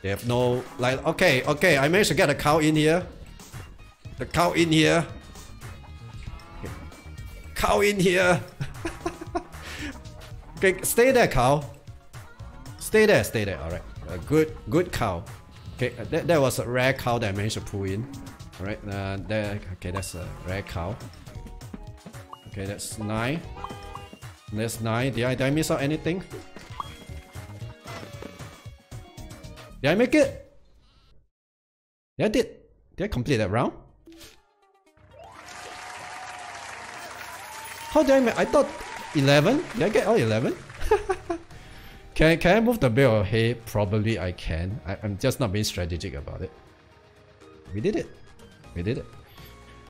They have no, like, okay, I managed to get a cow in here. The cow in here. Okay. Cow in here. Okay, stay there, cow. Stay there, alright. Good cow. Okay, that was a rare cow that I managed to pull in. Alright, okay, that's a rare cow. Okay, that's 9. That's 9. Did I miss out anything? Did I make it? Yeah, I did. Did I complete that round? How did I make? I thought 11. Did I get all 11? Can I move the bale of hay? Probably I can. I'm just not being strategic about it. We did it. We did it.